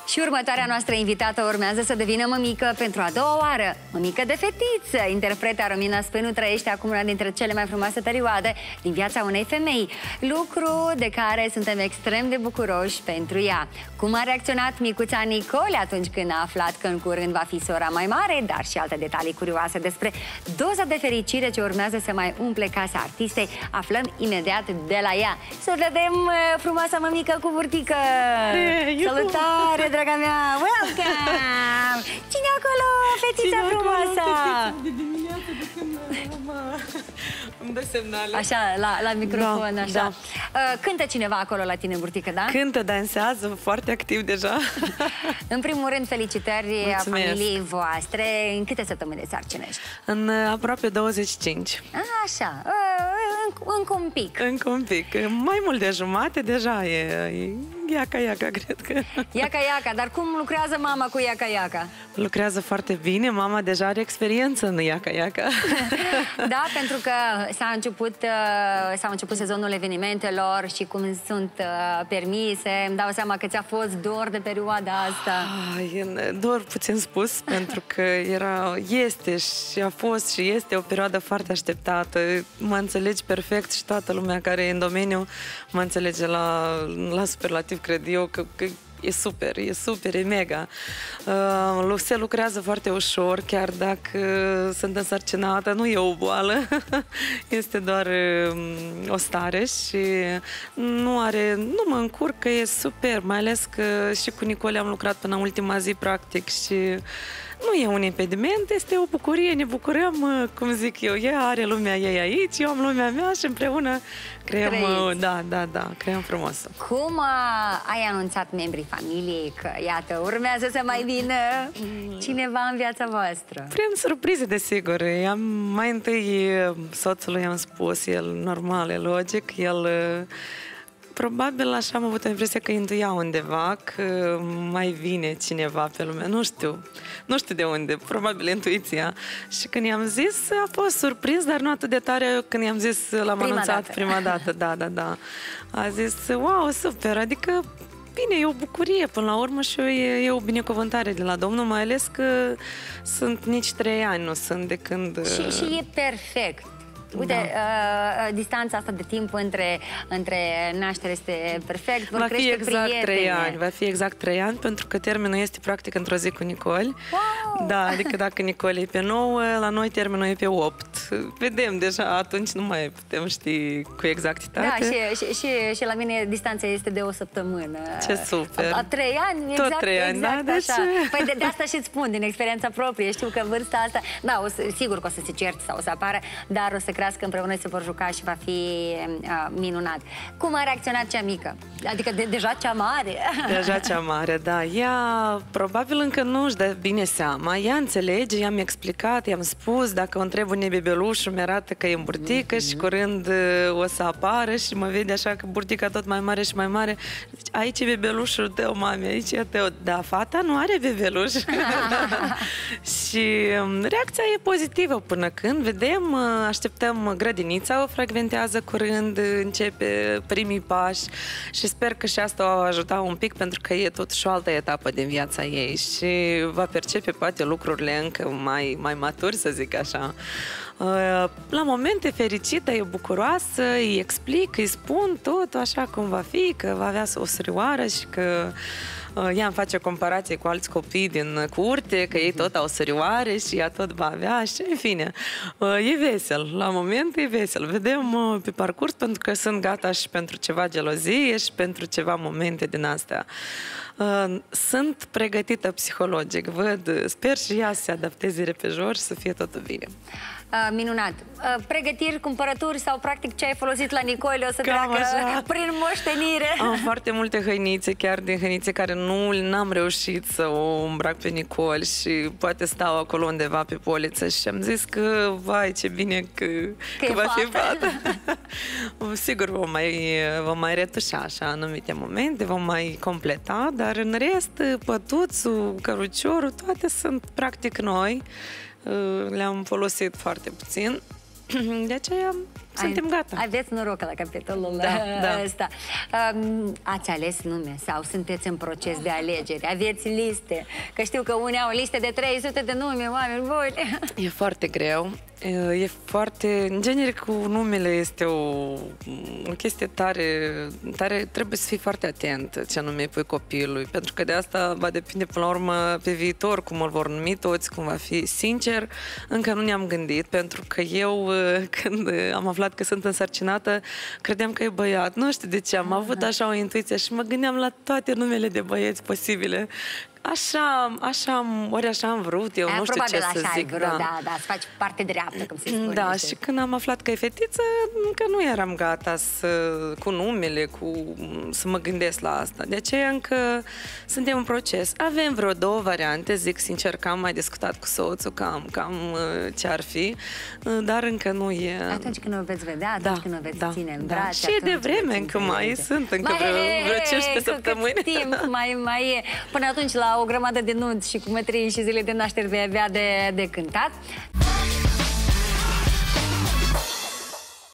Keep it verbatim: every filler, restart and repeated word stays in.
Și următoarea noastră invitată urmează să devină mămică pentru a doua oară. Mămică de fetiță. Interpreta Romina Spânu trăiește acum una dintre cele mai frumoase perioade din viața unei femei. Lucru de care suntem extrem de bucuroși pentru ea. Cum a reacționat micuța Nicole atunci când a aflat că în curând va fi sora mai mare, dar și alte detalii curioase despre doza de fericire ce urmează să mai umple casa artistei, aflăm imediat de la ea. Să vedem frumoasa mămică cu burtică! Hey, salutare, draga mea! Welcome! Cine acolo, fetița Cine frumoasă? Acolo, de dimineață, de când mă... îmi dă semnale. Așa, la, la microfon, da, așa. Da. Uh, cântă cineva acolo la tine, burtică, da? Cântă, dansează, foarte activ deja. În primul rând, felicitări a familiei voastre. În câte săptămâni de sarcină ești? În aproape douăzeci și cinci. Așa, uh, încă un pic. Încă un pic. Mai mult de jumate deja e... e... Iaca, iaca, cred că. Iaca, iaca, dar cum lucrează mama cu iaca, iaca? Lucrează foarte bine, mama deja are experiență în iaca, iaca. Da, pentru că s-a început, s-a început sezonul evenimentelor și cum sunt permise, îmi dau seama că ți-a fost dor de perioada asta. Ai, dor puțin spus, pentru că era, este și a fost și este o perioadă foarte așteptată. Mă înțelegi perfect și toată lumea care e în domeniu mă înțelege la, la superlativ, cred eu, că, că e super, e super, e mega. Uh, se lucrează foarte ușor, chiar dacă sunt însărcinată, nu e o boală, este doar uh, o stare și nu are, nu mă încurcă, e super, mai ales că și cu Nicole am lucrat până ultima zi, practic, și nu e un impediment, este o bucurie, ne bucurăm, cum zic eu, ea are lumea ei aici, eu am lumea mea și împreună creăm, Trăiți. da, da, da, creăm frumos. Cum a, ai anunțat membrii familiei că, iată, urmează să mai vină cineva în viața voastră? Prin surprize, desigur. Am, mai întâi soțului am spus, el normal, e logic, el... Probabil așa am avut impresia că intuia undeva că mai vine cineva pe lume. Nu știu. Nu știu de unde. Probabil intuiția. Și când i-am zis, a fost surprins, dar nu atât de tare când i-am zis, l-am anunțat dată. prima dată. Da, da, da. A zis, wow, super. Adică, bine, e o bucurie până la urmă și e, e o binecuvântare de la Domnul, mai ales că sunt nici trei ani, nu sunt de când... Și, și e perfect. Uite, da. uh, distanța asta de timp între, între naștere este perfect. Va fi exact trei ani. Va fi exact trei ani, pentru că termenul este practic într-o zi cu Nicole. Wow! Da, adică dacă Nicole e pe nouă, la noi termenul e pe opt. Vedem deja, atunci nu mai putem ști cu exactitate. Da, și, și, și, și la mine distanța este de o săptămână. Ce super! A, a trei ani, exact, Tot trei ani, exact da? așa. Deci... Păi de, de asta și-ți spun, din experiența proprie. Știu că vârsta asta, da, o să, sigur că o să se certe sau o să apară, dar o să crească împreună, se vor juca și va fi uh, minunat. Cum a reacționat cea mică? Adică de, deja cea mare. Deja cea mare, da. Ea probabil încă nu își dă bine seama. Ea înțelege, i-am explicat, i-am spus, dacă o întreb unde e bebelușul, mi-arată că e în burtică mm-hmm. și curând uh, o să apară și mă vede așa că burtica tot mai mare și mai mare. Zice, aici e bebelușul tău, mami, aici e tău. Da, fata nu are bebeluș. Și um, reacția e pozitivă până când vedem, uh, așteptăm grădinița, o frecventează curând, începe primii pași și sper că și asta o va ajuta un pic, pentru că e totuși o altă etapă din viața ei și va percepe poate lucrurile încă mai, mai maturi, să zic așa. La momente fericită, e bucuroasă, îi explic, îi spun tot așa cum va fi, că va avea o surioară și că ea îmi face comparație cu alți copii din curte, că ei tot au surioare și ea tot va avea și, în fine, e vesel. La moment e vesel. Vedem pe parcurs, pentru că sunt gata și pentru ceva gelozie și pentru ceva momente din astea. Sunt pregătită psihologic, văd, sper și ea să se adapteze repejor și să fie totul bine. Uh, minunat. Uh, pregătiri, cumpărături sau practic ce ai folosit la Nicole o să Cam treacă așa. prin moștenire? Am foarte multe hăinițe, chiar din hăinițe care nu n-am reușit să o îmbrac pe Nicole și poate stau acolo undeva pe poliță și am zis că, vai, ce bine că, că, că va fi fată. Sigur vom mai, vom mai retușa așa anumite momente, vom mai completa, dar în rest, pătuțul, căruciorul, toate sunt practic noi. Le-am folosit foarte puțin. De aceea suntem gata. Aveți noroc la capitolul da, da. ăsta. Um, ați ales nume sau sunteți în proces de alegeri? Aveți liste? Că știu că unii au liste de trei sute de nume, oameni buni. E foarte greu. E foarte... În genere, cu numele este o, o chestie tare, tare... Trebuie să fii foarte atent ce nume pui copilului, pentru că de asta va depinde până la urmă pe viitor cum îl vor numi toți, cum va fi. Sincer, încă nu ne-am gândit, pentru că eu, când am aflat că sunt însărcinată, credeam că e băiat. Nu știu de ce, am avut așa o intuiție și mă gândeam la toate numele de băieți posibile. Așa, așa, ori așa am vrut, eu A, nu știu ce să așa zic. vrut, da. da, da, să faci parte dreaptă, cum se spune. Da, și când am aflat că e fetiță, încă nu eram gata să, cu numele, cu, să mă gândesc la asta. De aceea încă suntem în proces. Avem vreo două variante, zic sincer că am mai discutat cu soțul, cam, cam ce ar fi, dar încă nu e... Atunci când o veți vedea, atunci da, când o veți da, ține în da. brațe... Și e de vreme, încă mai sunt, încă mai, vreo, vreo cincisprezece cu săptămâni. Timp, mai, mai e. Până atunci, la o grămadă de nunți și cu mătrii și zile de naștere vei avea de, de cântat.